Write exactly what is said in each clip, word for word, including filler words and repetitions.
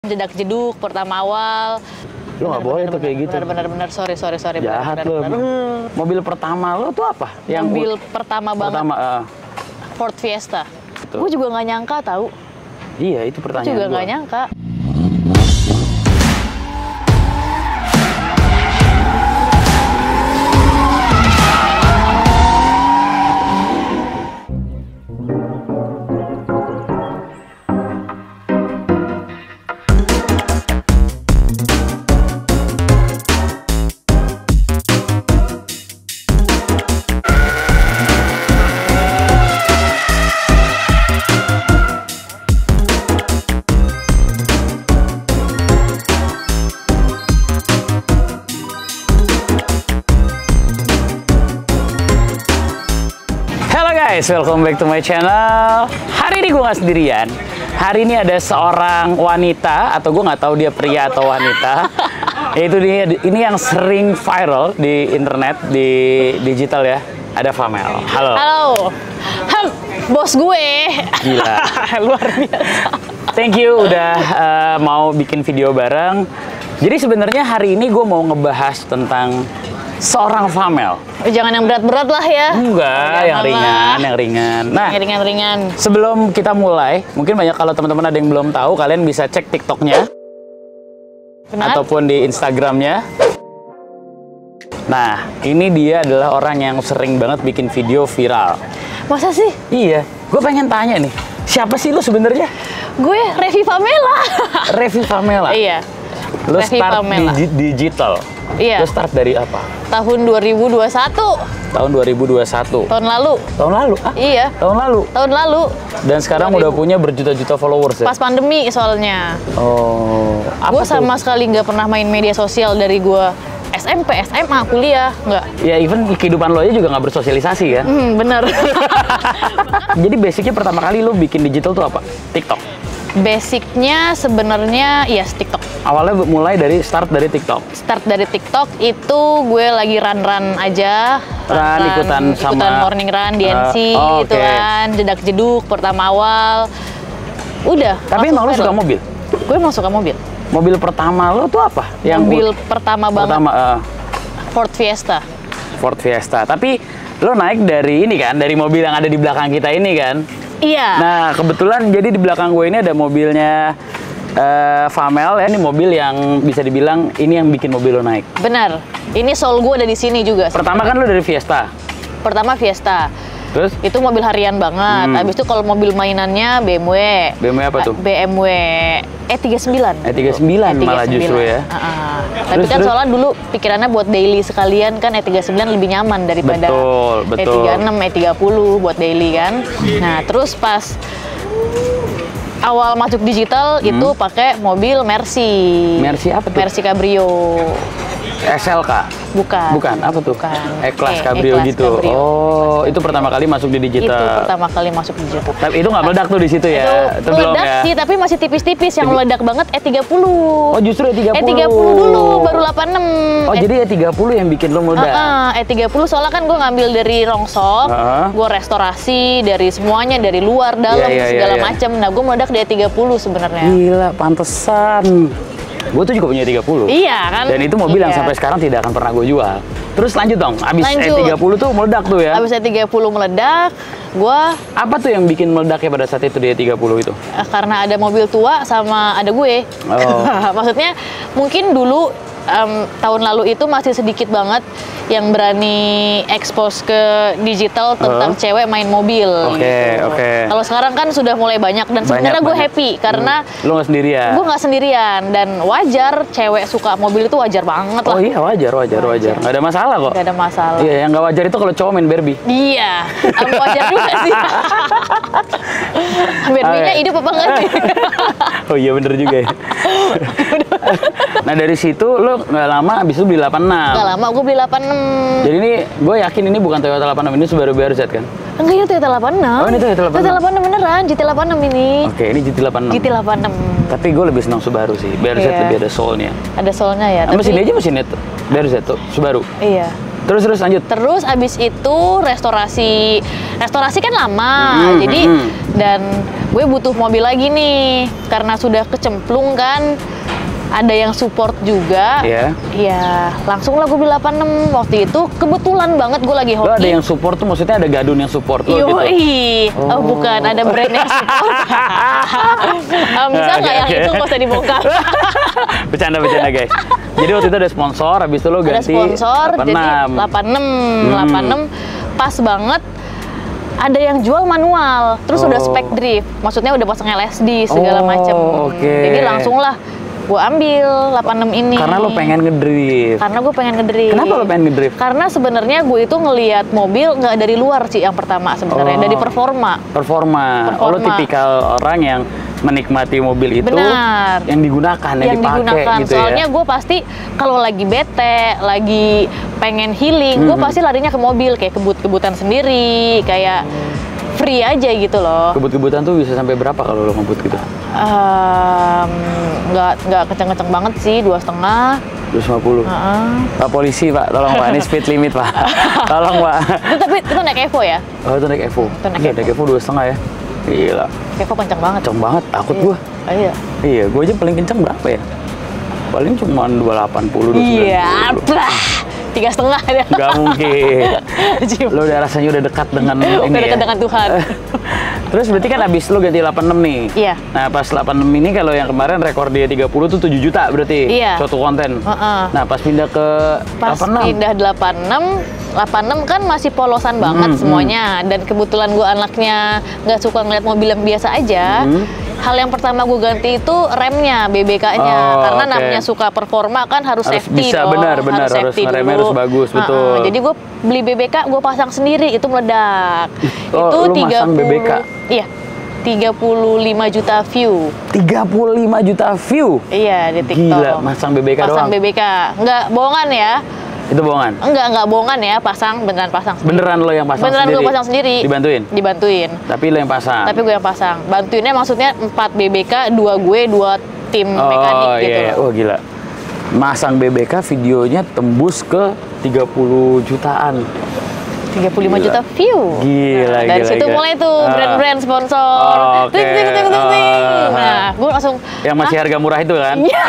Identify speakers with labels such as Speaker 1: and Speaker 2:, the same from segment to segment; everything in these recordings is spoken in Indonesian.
Speaker 1: Jedak jeduk pertama awal.
Speaker 2: Lu nggak boleh tuh kayak gitu.
Speaker 1: Bener bener sorry sorry sorry.
Speaker 2: Jahat
Speaker 1: bener,
Speaker 2: lu.
Speaker 1: bener, bener.
Speaker 2: Mobil pertama lu tuh apa? Yang
Speaker 1: Mobil pertama banget.
Speaker 2: Pertama. Uh,
Speaker 1: Ford Fiesta.
Speaker 2: Betul.
Speaker 1: Gue juga nggak nyangka tahu.
Speaker 2: Iya itu
Speaker 1: Gue
Speaker 2: pertanyaan.
Speaker 1: juga
Speaker 2: gua.
Speaker 1: nggak nyangka.
Speaker 2: Guys, welcome back to my channel. Hari ini gue nggak sendirian. Hari ini ada seorang wanita, atau gue nggak tahu dia pria atau wanita. Yaitu dia, ini yang sering viral di internet, di digital ya. Ada Famel. Halo.
Speaker 1: Halo. Hem, bos gue.
Speaker 2: Gila.
Speaker 1: Luar biasa.
Speaker 2: Thank you udah uh, mau bikin video bareng. Jadi sebenarnya hari ini gue mau ngebahas tentang seorang Famel.
Speaker 1: Jangan yang berat-berat lah ya.
Speaker 2: Enggak, yang ringan, yang ringan. Nah,
Speaker 1: yang ringan-ringan.
Speaker 2: sebelum kita mulai, mungkin banyak kalau teman-teman ada yang belum tahu, kalian bisa cek TikToknya ataupun di Instagramnya. Nah, ini dia adalah orang yang sering banget bikin video viral.
Speaker 1: Masa sih?
Speaker 2: Iya, gue pengen tanya nih, siapa sih lu sebenarnya?
Speaker 1: Gue Revi Famela.
Speaker 2: Revi Famela.
Speaker 1: Iya.
Speaker 2: Lu
Speaker 1: Revi
Speaker 2: start
Speaker 1: Famela.
Speaker 2: di digital.
Speaker 1: Iya.
Speaker 2: Lu start dari apa?
Speaker 1: Tahun dua ribu dua puluh satu.
Speaker 2: Tahun dua ribu dua puluh satu.
Speaker 1: Tahun lalu.
Speaker 2: Tahun lalu? Ah,
Speaker 1: Iya.
Speaker 2: tahun lalu.
Speaker 1: Tahun lalu.
Speaker 2: Dan sekarang
Speaker 1: dua ribu.
Speaker 2: udah punya berjuta-juta followers ya?
Speaker 1: Pas pandemi soalnya.
Speaker 2: Oh, apa
Speaker 1: Gue
Speaker 2: tuh?
Speaker 1: sama sekali nggak pernah main media sosial dari gue S M P, S M A, kuliah. Nggak.
Speaker 2: Ya, even kehidupan lo aja juga nggak bersosialisasi ya?
Speaker 1: Hmm, bener.
Speaker 2: Jadi basicnya pertama kali lo bikin digital tuh apa? TikTok?
Speaker 1: Basicnya sebenarnya ya TikTok.
Speaker 2: Awalnya mulai dari start dari TikTok?
Speaker 1: Start dari TikTok itu gue lagi run-run aja.
Speaker 2: Run, ikutan sama-
Speaker 1: ikutan morning run, D N C
Speaker 2: Uh, oh,
Speaker 1: gitu
Speaker 2: oke.
Speaker 1: kan. Jedak jeduk pertama awal. Udah.
Speaker 2: Tapi
Speaker 1: langsung
Speaker 2: emang lo
Speaker 1: viral.
Speaker 2: suka mobil?
Speaker 1: Gue emang suka mobil.
Speaker 2: Mobil pertama lo tuh apa?
Speaker 1: mobil pertama banget.
Speaker 2: pertama uh,
Speaker 1: Ford Fiesta.
Speaker 2: Ford Fiesta. Tapi lo naik dari ini kan, dari mobil yang ada di belakang kita ini kan?
Speaker 1: Iya.
Speaker 2: Nah, kebetulan jadi di belakang gue ini ada mobilnya uh, Famel ya. Ini mobil yang bisa dibilang ini yang bikin mobil lo naik.
Speaker 1: Benar. Ini soul gue ada di sini juga.
Speaker 2: Pertama kan lo dari Fiesta.
Speaker 1: Pertama Fiesta.
Speaker 2: Terus
Speaker 1: Itu mobil harian banget.
Speaker 2: Hmm.
Speaker 1: Habis itu kalau mobil mainannya B M W.
Speaker 2: B M W apa tuh?
Speaker 1: B M W E tiga puluh sembilan.
Speaker 2: E tiga puluh sembilan malah justru ya.
Speaker 1: Uh-uh. Tapi
Speaker 2: Terus,
Speaker 1: kan
Speaker 2: terus?
Speaker 1: soalnya dulu pikirannya buat daily sekalian kan E tiga puluh sembilan lebih nyaman daripada
Speaker 2: Betul,
Speaker 1: E
Speaker 2: betul.
Speaker 1: tiga puluh enam, E tiga puluh buat daily kan. Nah, terus pas awal masuk digital itu pakai mobil Mercy.
Speaker 2: Hmm. Mercy apa tuh?
Speaker 1: Mercy Cabrio.
Speaker 2: S L K?
Speaker 1: Bukan.
Speaker 2: Bukan, apa tuh?
Speaker 1: Bukan.
Speaker 2: E-Class
Speaker 1: Eh,
Speaker 2: Cabrio
Speaker 1: E-Class
Speaker 2: gitu.
Speaker 1: Cabrio.
Speaker 2: Oh, itu pertama kali masuk di
Speaker 1: Itu
Speaker 2: digital.
Speaker 1: pertama kali masuk digital.
Speaker 2: Tapi itu nggak meledak tuh di situ ya?
Speaker 1: Itu
Speaker 2: belum
Speaker 1: meledak
Speaker 2: ya?
Speaker 1: sih, tapi masih tipis-tipis. Yang
Speaker 2: Tipi-
Speaker 1: meledak banget E tiga puluh.
Speaker 2: Oh, justru E tiga puluh.
Speaker 1: E tiga puluh dulu, baru delapan puluh enam.
Speaker 2: Oh, jadi E tiga puluh yang bikin lo meledak?
Speaker 1: Uh-uh, E tiga puluh soalnya kan gue ngambil dari rongsok,
Speaker 2: Uh-huh.
Speaker 1: gue restorasi dari semuanya, dari luar, dalam,
Speaker 2: Iya, iya,
Speaker 1: segala
Speaker 2: iya, iya.
Speaker 1: macam. Nah, gue meledak di E tiga puluh sebenarnya.
Speaker 2: Gila, pantesan. Gue tuh juga punya E tiga puluh.
Speaker 1: Iya kan?
Speaker 2: Dan itu mobil yang
Speaker 1: Iya.
Speaker 2: sampai sekarang tidak akan pernah gue jual. Terus lanjut dong, abis
Speaker 1: Lanjut.
Speaker 2: E tiga puluh tuh meledak tuh ya?
Speaker 1: Abis E tiga puluh meledak, gue
Speaker 2: Apa tuh yang bikin meledaknya pada saat itu di E tiga puluh itu?
Speaker 1: eh, karena ada mobil tua sama ada gue.
Speaker 2: Oh.
Speaker 1: Maksudnya mungkin dulu em, tahun lalu itu masih sedikit banget yang berani expose ke digital tentang
Speaker 2: Uh.
Speaker 1: cewek main mobil.
Speaker 2: Oke,
Speaker 1: gitu.
Speaker 2: oke.
Speaker 1: Kalau sekarang kan sudah mulai banyak dan sebenarnya gue
Speaker 2: banyak.
Speaker 1: happy karena
Speaker 2: Hmm. Lo nggak sendirian?
Speaker 1: gue nggak sendirian dan wajar cewek suka mobil itu wajar banget lah.
Speaker 2: Oh iya, wajar, wajar, wajar. Nggak ada masalah kok.
Speaker 1: Gak ada masalah.
Speaker 2: Iya, yang nggak wajar itu kalau cowok main Barbie.
Speaker 1: Iya, aku wajar juga sih. Barbie-nya
Speaker 2: Oke.
Speaker 1: hidup apa enggak sih?
Speaker 2: Oh iya, bener juga ya. Nah, dari situ lo nggak lama abis itu beli delapan puluh enam.
Speaker 1: Gak lama gue beli delapan puluh enam.
Speaker 2: Jadi ini, gue yakin ini bukan Toyota delapan puluh enam, ini Subaru B R Z kan?
Speaker 1: Enggak, ini Toyota delapan puluh enam.
Speaker 2: Oh, ini Toyota delapan puluh enam.
Speaker 1: Toyota delapan puluh enam beneran, G T delapan puluh enam ini.
Speaker 2: Oke, ini G T delapan puluh enam.
Speaker 1: G T delapan puluh enam.
Speaker 2: Tapi gue lebih senang Subaru sih. B R Z
Speaker 1: Iya.
Speaker 2: lebih ada soul-nya.
Speaker 1: Ada soalnya ya.
Speaker 2: Nah, mesin aja mesinnya tuh. B R Z tuh, Subaru.
Speaker 1: Iya.
Speaker 2: Terus terus lanjut.
Speaker 1: Terus abis itu restorasi, restorasi kan lama,
Speaker 2: Hmm,
Speaker 1: jadi
Speaker 2: hmm.
Speaker 1: dan gue butuh mobil lagi nih karena sudah kecemplung kan. Ada yang support juga,
Speaker 2: Iya.
Speaker 1: ya langsung lah gue beli delapan enam waktu itu. Kebetulan banget gue lagi hoki.
Speaker 2: Lo ada yang support tuh maksudnya ada gadun yang support lo gitu?
Speaker 1: Yoi.
Speaker 2: Oh.
Speaker 1: Oh. bukan, ada brand yang support. um, bisa nggak
Speaker 2: Oke,
Speaker 1: yang
Speaker 2: oke.
Speaker 1: itu nggak usah dibongkar?
Speaker 2: Bercanda-bercanda guys. Jadi waktu itu ada sponsor, habis itu lo
Speaker 1: Ada
Speaker 2: ganti
Speaker 1: sponsor, jadi delapan enam, delapan enam pas banget. Ada yang jual manual, terus
Speaker 2: Oh.
Speaker 1: udah spec drift, maksudnya udah pasang L S D segala
Speaker 2: Oh,
Speaker 1: macem.
Speaker 2: oke.
Speaker 1: Jadi langsung lah gue ambil delapan enam ini.
Speaker 2: Karena lo pengen ngedrift.
Speaker 1: Karena gue pengen ngedrift.
Speaker 2: Kenapa lo pengen ngedrift?
Speaker 1: Karena sebenarnya gue itu ngelihat mobil nggak dari luar sih yang pertama sebenarnya,
Speaker 2: Oh.
Speaker 1: dari performa.
Speaker 2: Performa. Oh, lo
Speaker 1: Performa.
Speaker 2: tipikal orang yang menikmati mobil itu
Speaker 1: Benar.
Speaker 2: yang digunakan, yang,
Speaker 1: yang
Speaker 2: dipakai
Speaker 1: digunakan.
Speaker 2: gitu
Speaker 1: Soalnya
Speaker 2: ya.
Speaker 1: gue pasti kalau lagi bete, lagi pengen healing, gue
Speaker 2: Mhm.
Speaker 1: pasti larinya ke mobil, kayak kebut-kebutan sendiri, kayak free aja gitu loh.
Speaker 2: Kebut-kebutan tuh bisa sampai berapa kalau lo ngebut gitu?
Speaker 1: Em, nggak nggak kenceng-kenceng banget sih, dua setengah.
Speaker 2: dua ratus lima puluh.
Speaker 1: Heeh.
Speaker 2: Pak polisi pak, tolong pak, ini speed limit pak. Tolong pak.
Speaker 1: Itu tapi itu naik Evo ya?
Speaker 2: Oh itu naik Evo.
Speaker 1: Itu naik
Speaker 2: Iya,
Speaker 1: Evo.
Speaker 2: naik Evo dua setengah ya. Gila,
Speaker 1: Evo kenceng banget.
Speaker 2: kenceng banget, takut
Speaker 1: Iya.
Speaker 2: gua.
Speaker 1: Oh, iya.
Speaker 2: Iya, gua aja paling kenceng berapa ya? Paling cuma dua delapan puluh, dua sembilan puluh.
Speaker 1: Iya, bah, tiga setengah dia.
Speaker 2: Nggak mungkin.
Speaker 1: Jim.
Speaker 2: Lo udah rasanya udah dekat dengan
Speaker 1: Udah
Speaker 2: ini
Speaker 1: dekat
Speaker 2: ya.
Speaker 1: dengan Tuhan.
Speaker 2: Terus berarti kan abis lo ganti delapan enam nih.
Speaker 1: Iya.
Speaker 2: Nah pas delapan enam ini kalau yang kemarin rekor dia tiga puluh tuh tujuh juta berarti.
Speaker 1: Iya.
Speaker 2: Suatu konten.
Speaker 1: Heeh.
Speaker 2: Nah pas pindah ke
Speaker 1: Pas
Speaker 2: delapan enam.
Speaker 1: pindah delapan enam, delapan enam kan masih polosan banget
Speaker 2: Hmm,
Speaker 1: semuanya. Dan kebetulan gue anaknya nggak suka ngeliat mobil yang biasa aja.
Speaker 2: Hmm.
Speaker 1: Hal yang pertama gue ganti itu remnya, B B K-nya.
Speaker 2: Oh,
Speaker 1: Karena
Speaker 2: oke.
Speaker 1: namanya suka performa kan harus,
Speaker 2: Harus
Speaker 1: safety
Speaker 2: bisa,
Speaker 1: dong.
Speaker 2: benar, benar. Harus
Speaker 1: safety
Speaker 2: ngeremnya
Speaker 1: dulu.
Speaker 2: harus bagus,
Speaker 1: Heeh.
Speaker 2: betul.
Speaker 1: Jadi gue beli B B K, gue pasang sendiri, itu meledak.
Speaker 2: Oh, lu
Speaker 1: itu
Speaker 2: masang B B K?
Speaker 1: Iya, tiga puluh lima juta view.
Speaker 2: tiga puluh lima juta view.
Speaker 1: Iya, di TikTok.
Speaker 2: Gila, masang B B K
Speaker 1: Pasang
Speaker 2: doang.
Speaker 1: B B K. Nggak bohongan ya.
Speaker 2: Itu bohongan.
Speaker 1: Enggak, enggak bohongan ya, pasang, beneran pasang sendiri.
Speaker 2: Beneran lo yang pasang
Speaker 1: Beneran
Speaker 2: sendiri?
Speaker 1: gue pasang sendiri.
Speaker 2: Dibantuin?
Speaker 1: Dibantuin.
Speaker 2: Tapi lo yang pasang.
Speaker 1: Tapi gue yang pasang. Bantuinnya maksudnya empat B B K, dua gue, dua tim
Speaker 2: oh,
Speaker 1: mekanik
Speaker 2: iya,
Speaker 1: gitu
Speaker 2: iya.
Speaker 1: loh.
Speaker 2: Oh gila. Masang B B K videonya tembus ke tiga puluh jutaan.
Speaker 1: tiga puluh lima
Speaker 2: Gila.
Speaker 1: juta view.
Speaker 2: Gila,
Speaker 1: Nah, dari
Speaker 2: gila,
Speaker 1: situ
Speaker 2: gila.
Speaker 1: mulai tuh
Speaker 2: Ah.
Speaker 1: brand-brand sponsor.
Speaker 2: Oh, oke.
Speaker 1: Ting, ting, ting, ting, ting.
Speaker 2: Ah.
Speaker 1: Nah, gue langsung
Speaker 2: Yang masih harga murah itu kan?
Speaker 1: Iya.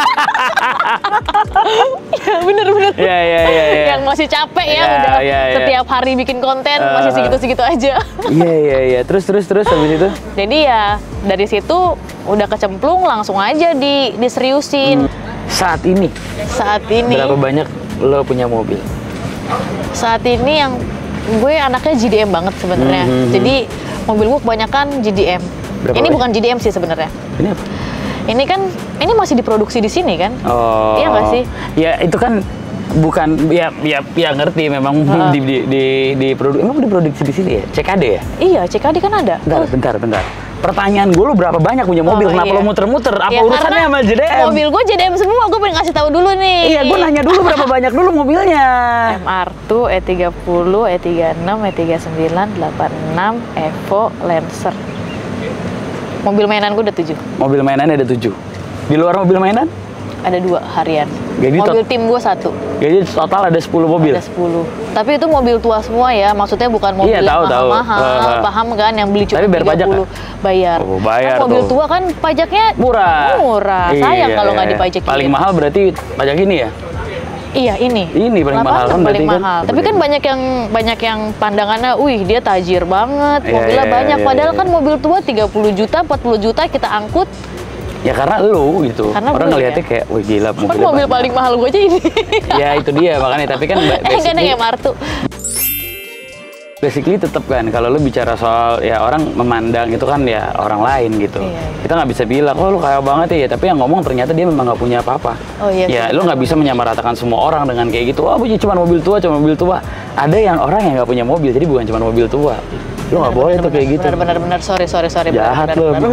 Speaker 1: Ya, bener-bener.
Speaker 2: Iya, iya, iya, iya.
Speaker 1: Yang masih capek ya,
Speaker 2: Iya,
Speaker 1: udah
Speaker 2: iya, iya.
Speaker 1: setiap hari bikin konten,
Speaker 2: Ah.
Speaker 1: masih segitu-segitu aja.
Speaker 2: Iya, iya, iya. Terus, terus, terus habis itu?
Speaker 1: Jadi ya dari situ udah kecemplung, langsung aja di diseriusin.
Speaker 2: Saat ini,
Speaker 1: Saat ini,
Speaker 2: berapa banyak lo punya mobil?
Speaker 1: saat ini yang gue anaknya G D M banget sebenarnya.
Speaker 2: Hmm, hmm, hmm.
Speaker 1: Jadi mobil gue kebanyakan G D M.
Speaker 2: Berapa
Speaker 1: ini
Speaker 2: banyak?
Speaker 1: bukan G D M sih sebenarnya.
Speaker 2: Ini apa?
Speaker 1: Ini kan ini masih diproduksi di sini kan?
Speaker 2: Oh.
Speaker 1: Iya nggak sih?
Speaker 2: Ya itu kan bukan ya ya ya ngerti memang
Speaker 1: Heeh.
Speaker 2: di di di, di produ- emang diproduksi di sini ya? C K D ya?
Speaker 1: Iya, C K D kan ada.
Speaker 2: Bentar,
Speaker 1: Tuh.
Speaker 2: bentar, bentar. Pertanyaan gue, lu berapa banyak punya mobil?
Speaker 1: Oh,
Speaker 2: Kenapa
Speaker 1: iya.
Speaker 2: lo muter-muter? Apa
Speaker 1: Ya,
Speaker 2: urusannya
Speaker 1: karena
Speaker 2: sama J D M?
Speaker 1: Mobil gue J D M semua, gue pengen ngasih tahu dulu nih.
Speaker 2: Iya, gue nanya dulu berapa banyak dulu mobilnya.
Speaker 1: M R dua, E tiga puluh, E tiga enam, E tiga sembilan, delapan enam, Evo, Lancer. Mobil mainan gue udah tujuh.
Speaker 2: Mobil mainannya ada tujuh. Di luar mobil mainan?
Speaker 1: Ada dua harian.
Speaker 2: Jadi
Speaker 1: mobil
Speaker 2: tot-
Speaker 1: tim gue satu.
Speaker 2: Jadi total ada sepuluh mobil.
Speaker 1: Ada sepuluh. Tapi itu mobil tua semua ya, maksudnya bukan mobil
Speaker 2: Iya,
Speaker 1: yang
Speaker 2: tahu, tahu.
Speaker 1: mahal-mahal.
Speaker 2: Uh,
Speaker 1: Paham kan, yang beli cuma
Speaker 2: Tapi bayar pajak
Speaker 1: tiga puluh. Bayar.
Speaker 2: Oh, bayar
Speaker 1: Kan mobil
Speaker 2: tuh.
Speaker 1: tua kan pajaknya
Speaker 2: Murah.
Speaker 1: Murah.
Speaker 2: Iya,
Speaker 1: Sayang kalau nggak
Speaker 2: iya.
Speaker 1: dipajakin.
Speaker 2: Paling mahal berarti pajak ini ya?
Speaker 1: Iya, ini.
Speaker 2: Ini paling
Speaker 1: delapan
Speaker 2: mahal kan
Speaker 1: paling
Speaker 2: berarti kan?
Speaker 1: mahal. Tapi kan banyak yang banyak yang pandangannya, wih dia tajir banget,
Speaker 2: Iya,
Speaker 1: mobilnya
Speaker 2: iya,
Speaker 1: banyak.
Speaker 2: iya,
Speaker 1: Padahal
Speaker 2: iya.
Speaker 1: kan mobil tua tiga puluh juta, empat puluh juta kita angkut.
Speaker 2: Ya karena lu gitu.
Speaker 1: Karena
Speaker 2: Orang
Speaker 1: gue,
Speaker 2: ngeliatnya
Speaker 1: ya.
Speaker 2: kayak, wih gila
Speaker 1: Kan
Speaker 2: mobilnya
Speaker 1: mobil
Speaker 2: banyak.
Speaker 1: paling mahal gue aja ini.
Speaker 2: Ya itu dia makanya. Tapi kan ba-
Speaker 1: Eh, kan
Speaker 2: basically,
Speaker 1: yang M R dua.
Speaker 2: basically tetap kan kalau lu bicara soal ya orang memandang itu kan ya orang lain gitu.
Speaker 1: Iya, iya.
Speaker 2: Kita nggak bisa bilang, oh lu kaya banget ya. Tapi yang ngomong ternyata dia memang nggak punya apa-apa.
Speaker 1: Oh, iya,
Speaker 2: Ya
Speaker 1: sih,
Speaker 2: lu nggak
Speaker 1: benar,
Speaker 2: bisa menyamaratakan semua orang dengan kayak gitu. Oh punya cuma mobil tua, cuma mobil tua. Ada yang orang yang nggak punya mobil, jadi bukan cuma mobil tua. Lu nggak boleh tuh kayak gitu.
Speaker 1: Benar, benar, benar. Sorry, sorry, sorry.
Speaker 2: Jahat
Speaker 1: benar,
Speaker 2: lu.
Speaker 1: benar,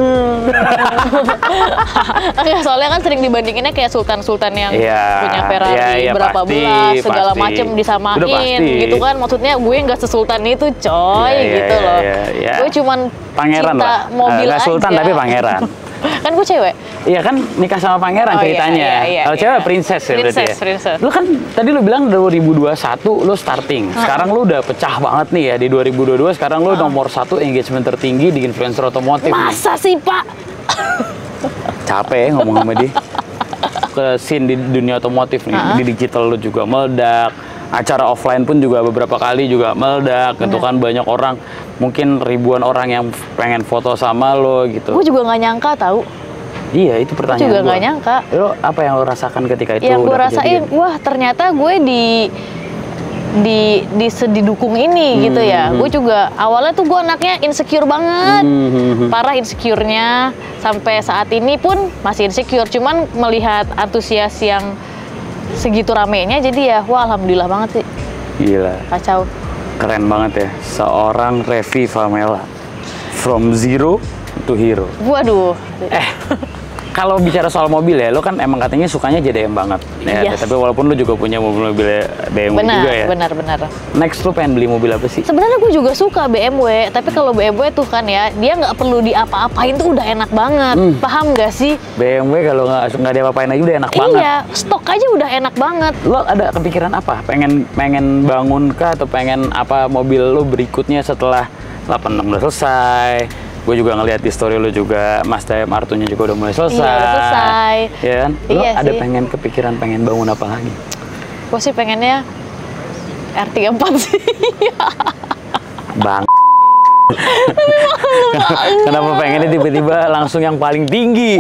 Speaker 1: benar. Enggak, soalnya kan sering dibandinginnya kayak sultan-sultan yang
Speaker 2: Iya,
Speaker 1: punya Ferrari
Speaker 2: iya, iya,
Speaker 1: berapa
Speaker 2: pasti,
Speaker 1: belas, segala
Speaker 2: pasti.
Speaker 1: macem
Speaker 2: Udah
Speaker 1: disamain
Speaker 2: pasti.
Speaker 1: gitu kan. Maksudnya gue nggak sesultan itu, coy,
Speaker 2: Iya, iya,
Speaker 1: gitu
Speaker 2: iya,
Speaker 1: loh.
Speaker 2: iya, iya.
Speaker 1: Gue cuman
Speaker 2: Pangeran
Speaker 1: cinta
Speaker 2: lah.
Speaker 1: mobil
Speaker 2: Eh, nggak sultan
Speaker 1: aja.
Speaker 2: tapi pangeran.
Speaker 1: Kan gue cewek.
Speaker 2: Iya kan nikah sama pangeran
Speaker 1: Oh, iya,
Speaker 2: ceritanya.
Speaker 1: iya, iya,
Speaker 2: Kalau
Speaker 1: iya.
Speaker 2: cewek princess ya berarti
Speaker 1: Princess,
Speaker 2: ya.
Speaker 1: princess.
Speaker 2: Lu kan tadi lu bilang dua ribu dua puluh satu lu starting. Sekarang lu udah pecah banget nih ya di dua ribu dua puluh dua. Sekarang lu nomor satu engagement tertinggi di influencer otomotif. nih.
Speaker 1: Masa sih, Pak?
Speaker 2: Capek ya ngomong sama dia. Ke scene di dunia otomotif nih, di digital lu juga meledak. Acara offline pun juga beberapa kali juga meledak. Itu kan banyak orang, mungkin ribuan orang yang pengen foto sama lo gitu.
Speaker 1: Gue juga nggak nyangka tahu.
Speaker 2: Iya, itu pertanyaan
Speaker 1: juga
Speaker 2: gua.
Speaker 1: nggak nyangka.
Speaker 2: Lo apa yang lo rasakan ketika itu?
Speaker 1: Yang gue
Speaker 2: udah
Speaker 1: rasain,
Speaker 2: kejadian?
Speaker 1: wah ternyata gue di di di didukung ini gitu ya. Gue juga awalnya tuh gue anaknya insecure banget,
Speaker 2: Hmm.
Speaker 1: parah insecure-nya. Sampai saat ini pun masih insecure. Cuman melihat antusias yang segitu ramenya, jadi ya, wah alhamdulillah banget sih.
Speaker 2: Gila,
Speaker 1: Kacau.
Speaker 2: keren banget ya. Seorang Revi Famela, from zero to hero.
Speaker 1: Waduh.
Speaker 2: Eh, kalau bicara soal mobil ya, lo kan emang katanya sukanya J D M banget. Ya,
Speaker 1: Yes.
Speaker 2: tapi walaupun lo juga punya mobil-mobil B M W
Speaker 1: Benar,
Speaker 2: juga ya.
Speaker 1: benar, benar.
Speaker 2: Next lo pengen beli mobil apa sih?
Speaker 1: Sebenarnya gue juga suka B M W, tapi kalau B M W tuh kan ya, dia nggak perlu diapa-apain tuh udah enak banget. Paham nggak sih?
Speaker 2: B M W kalau nggak nggak diapa-apain aja udah enak banget.
Speaker 1: Iya, stok aja udah enak banget.
Speaker 2: Lo ada kepikiran apa? Pengen pengen bangun kah atau pengen apa mobil lo berikutnya setelah delapan enam udah selesai? Gue juga ngeliat di story lo juga Mazda M R dua-nya juga udah mulai selesai.
Speaker 1: Iya, udah selesai.
Speaker 2: Ya kan? Lo
Speaker 1: Iya
Speaker 2: ada
Speaker 1: sih.
Speaker 2: pengen kepikiran pengen bangun apa lagi?
Speaker 1: Gue sih pengennya R tiga puluh empat sih.
Speaker 2: Bang. Kenapa pengennya tiba-tiba langsung yang paling tinggi?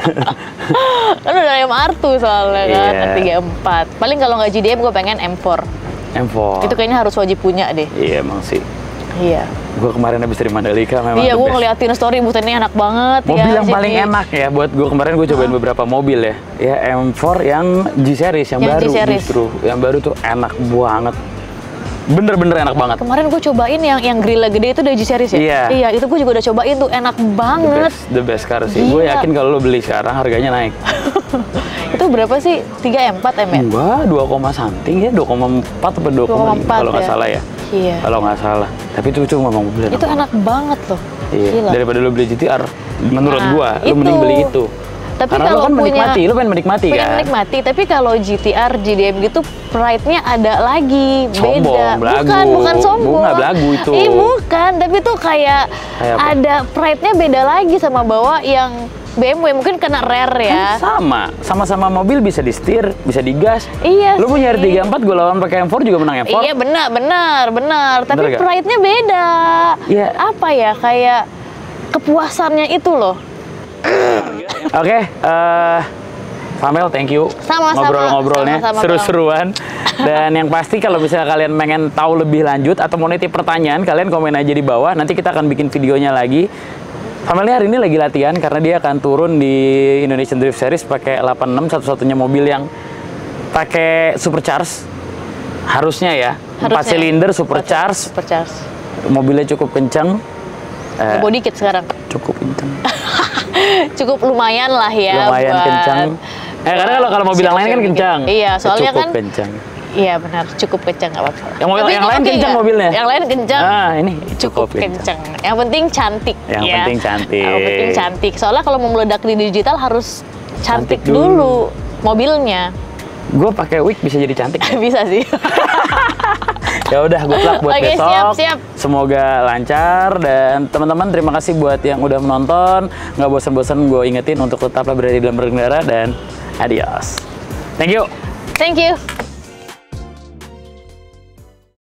Speaker 1: Kan udah M R dua soalnya kan,
Speaker 2: Iya.
Speaker 1: R tiga puluh empat. Paling kalau nggak J D M gue pengen M empat.
Speaker 2: M empat.
Speaker 1: Itu kayaknya harus wajib punya deh.
Speaker 2: Iya emang sih.
Speaker 1: Iya.
Speaker 2: Gue kemarin habis dari Mandalika memang
Speaker 1: Iya,
Speaker 2: the
Speaker 1: gue
Speaker 2: best.
Speaker 1: ngeliatin story butennya enak banget.
Speaker 2: Mobil
Speaker 1: ya,
Speaker 2: yang
Speaker 1: jadi-
Speaker 2: paling enak ya buat gue kemarin gue cobain beberapa mobil ya. Ya M empat yang G series yang,
Speaker 1: Yang
Speaker 2: baru
Speaker 1: G-series.
Speaker 2: justru. Yang baru tuh enak banget. Bener-bener enak banget.
Speaker 1: Kemarin gue cobain yang yang grilla gede itu dari G series ya.
Speaker 2: Iya.
Speaker 1: Iya, itu gue juga udah cobain tuh enak
Speaker 2: The
Speaker 1: banget.
Speaker 2: best, the best car sih. Gue
Speaker 1: Gila.
Speaker 2: yakin kalau lo beli sekarang harganya naik.
Speaker 1: Itu berapa sih? tiga M empat M ya?
Speaker 2: Enggak, dua, something ya, dua koma empat atau dua koma lima kalau nggak
Speaker 1: ya?
Speaker 2: salah ya.
Speaker 1: Iya.
Speaker 2: Kalau nggak salah. Tapi itu itu memang mobil enak.
Speaker 1: Itu enak banget loh.
Speaker 2: Iya.
Speaker 1: Gila.
Speaker 2: Daripada lo beli G T R, menurut
Speaker 1: Nah,
Speaker 2: gua, lo
Speaker 1: itu.
Speaker 2: mending beli itu.
Speaker 1: Tapi
Speaker 2: Karena lo
Speaker 1: kalau
Speaker 2: kan
Speaker 1: punya-
Speaker 2: menikmati, lo pengen menikmati
Speaker 1: Pengen
Speaker 2: kan.
Speaker 1: menikmati, tapi kalau G T R, G D M gitu pride-nya ada lagi,
Speaker 2: Sombong,
Speaker 1: beda.
Speaker 2: belagu.
Speaker 1: Bukan, bukan sombong.
Speaker 2: Bunga, belagu itu.
Speaker 1: Eh, bukan, tapi tuh kayak,
Speaker 2: Kayak apa?
Speaker 1: ada pride-nya beda lagi sama bawa yang B M W, mungkin kena rare ya.
Speaker 2: Kan sama, sama-sama mobil bisa di setir, bisa digas.
Speaker 1: Iya
Speaker 2: Lo punya R
Speaker 1: sih.
Speaker 2: tiga puluh empat, gue lawan pakai M empat juga menang M empat.
Speaker 1: Iya benar, benar, benar. Tapi
Speaker 2: Bener gak?
Speaker 1: pride-nya beda.
Speaker 2: Iya.
Speaker 1: Apa ya, kayak kepuasannya itu loh.
Speaker 2: Oke, eh Famel, thank you.
Speaker 1: Sama-sama.
Speaker 2: Ngobrol-ngobrolnya
Speaker 1: Sama-sama,
Speaker 2: seru-seruan. Dan yang pasti kalau misalnya kalian pengen tahu lebih lanjut atau mau nitip pertanyaan, kalian komen aja di bawah. Nanti kita akan bikin videonya lagi. Famel ini hari ini lagi latihan karena dia akan turun di Indonesian Drift Series pakai delapan enam, satu-satunya mobil yang pakai supercharge. Harusnya ya, empat
Speaker 1: Harusnya.
Speaker 2: silinder supercharge.
Speaker 1: Supercharge.
Speaker 2: Mobilnya cukup kenceng. Eh,
Speaker 1: Turbo dikit sekarang.
Speaker 2: cukup kenceng.
Speaker 1: Cukup lumayan lah ya.
Speaker 2: Lumayan
Speaker 1: buat
Speaker 2: kencang. Eh karena kalau kalau mobil yang lain kan
Speaker 1: share-share
Speaker 2: kencang.
Speaker 1: dikit. Iya, soalnya
Speaker 2: cukup
Speaker 1: kan.
Speaker 2: kencang.
Speaker 1: Iya benar, cukup kencang nggak apa-apa.
Speaker 2: Yang mobil
Speaker 1: Tapi
Speaker 2: yang
Speaker 1: ini
Speaker 2: lain
Speaker 1: oke
Speaker 2: kencang
Speaker 1: nggak?
Speaker 2: mobilnya.
Speaker 1: Yang lain kencang.
Speaker 2: Ah, ini
Speaker 1: Cukup kencang. Yang penting cantik.
Speaker 2: Yang
Speaker 1: ya.
Speaker 2: penting cantik.
Speaker 1: Yang penting cantik. Soalnya kalau mau meledak di digital harus cantik,
Speaker 2: Cantik dulu.
Speaker 1: dulu. mobilnya.
Speaker 2: Gue pakai wig bisa jadi cantik.
Speaker 1: Bisa sih.
Speaker 2: Ya udah, good luck buat
Speaker 1: Oke,
Speaker 2: besok.
Speaker 1: siap, siap.
Speaker 2: Semoga lancar dan teman-teman terima kasih buat yang udah menonton. Nggak bosan-bosan gue ingetin untuk tetaplah berada di dalam berkendara dan adios. Thank you.
Speaker 1: Thank you.